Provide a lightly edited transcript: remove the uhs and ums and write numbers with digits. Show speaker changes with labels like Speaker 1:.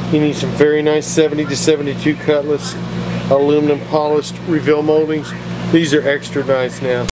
Speaker 1: You need some very nice 70 to 72 Cutlass aluminum polished reveal moldings. These are extra nice now.